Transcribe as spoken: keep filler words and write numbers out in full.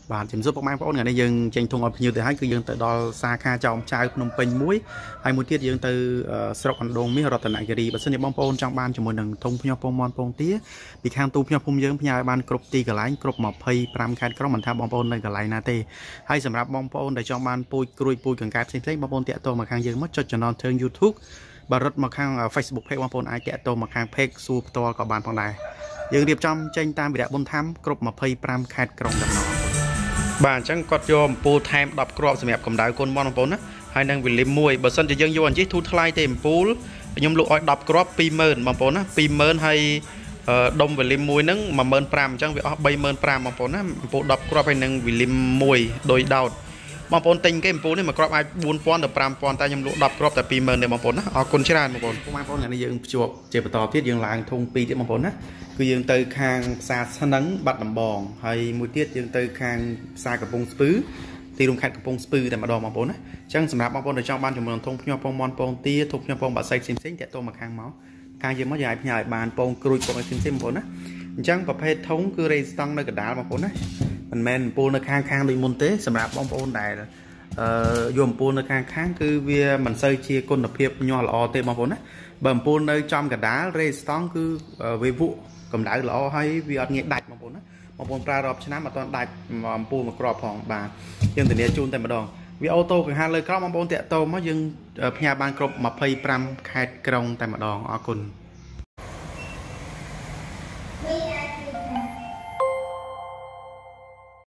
បាទជំរាបសួរពុកម៉ែបងប្អូនថ្ងៃនេះយើងចេញធំឲ្យភ្ញៀវទៅហើយគឺយើងទៅដល់សាខាចោមចៅភ្នំពេញមួយហើយមួយទៀតយើងទៅស្រុកអណ្ដូងមាសរតនគិរីបើសិនជាបងប្អូនចង់បានជាមួយនឹងធំភ្ញៀវពងមន់ពងទាពីខាងទូភ្ញៀវភូមិយើងផ្ញើឲ្យបានគ្រប់ទីកន្លែងគ្រប់ยี่สิบห้าខេត្តក្រុងមិនថាបងប្អូននៅកន្លែងណាទេហើយសម្រាប់បងប្អូនដែលចង់បានពូជក្រួយពូជកង្កែបផ្សេងៗបងប្អូនតាក់ទងមកខាងយើងមកចុចចំណងជើង YouTube បើរត់មកខាង Facebook Page បងប្អូនអាចតាក់ទងមកខាង Page សួរផ្ទាល់ក៏បានផងដែរយើងរៀបចំចេញតាមវិរៈបុណ្យធម្មគ្រប់ยี่สิบห้าខេត្តក្រុងតែម្ដងបាទអញ្ចឹងគាត់យកអំពូលថែមដប់គ្រាប់សម្រាប់កម្ដៅកូនមន់បងប្អូនណាហើយនឹងវិលីមមួយបើសិនជាយើងយកអញ្ជិះធូរថ្លៃទេអំពូលខ្ញុំលក់ឲ្យដប់គ្រាប់ยี่สิบห้าបងប្អូនណាยี่สิบห้าហើយដុំវិលីមមួយហ្នឹងmột nghìn năm trămអញ្ចឹងវាអស់三nghìn năm trămបងប្អូនណាអំពូលដប់គ្រាប់ហើយនឹងវិលីមមួយដោយដោតបងប្អូនទិញគេអំពូលនេះមួយគ្រាប់អាចbốn nghìnទៅfive nghìnតែខ្ញុំលក់ដប់គ្រាប់តែยี่สิบห้าទេបងប្អូនណាអរគុណច្រើនបងប្អូនបងប្អូនថ្ងៃនេះយើងភ្ជាប់ជាបន្តទៀតយើងឡើងធុងពីរទៀតបងប្អូនណាគឺយើងទៅខាងផ្សារស្នឹងបាត់ដំបងហើយមួយទៀតយើងទៅខាងផ្សារកំពង់ស្ពឺទីរួមខេត្តកំពង់ស្ពឺតែម្ដងបងប្អូនណាអញ្ចឹងសម្រាប់បងប្អូនដែលចង់បានចំណងធុងភ្ញាក់ពងមន់ពងទាធុងភ្ញាក់ពងបាក់សៃផ្សេងៗតាក់ទងមកខាងមកខាងយើងមកយើងអាចផ្ញើឲ្យបានពងក្រួយពងអីផ្សេងៗបងប្អូនណាអញ្ចឹងប្រភេទធុងគឺរេស្តង់នៅកណ្ដាលបងប្អូនណាមិនមែនអំពូលនៅខាងខាងដូចមុនទេសម្រាប់បងប្អូនដែលអឺយកអំពូលនៅខាងខាងគឺវាមិនសូវជាគុណភាពញាស់ល្អទេបងប្អូនណាបើអំពូលនៅចំកណ្ដាលរេស្តង់គឺវាវក់កម្ដៅល្អហើយវាអត់ងាយដាច់បងប្អូនណាបងប្អូនប្រើរាប់ឆ្នាំអត់ទាន់ដាច់អំពូលមួយគ្រាប់ផងបាទយើងធានាជូនតែម្ដងវាអូតូកង្ហាលើក្រោមបងប្អូនតាក់ទងមកយើងផ្ញើបានគ្រប់ยี่สิบห้าខេត្តក្រុងតែម្ដងអរគុណ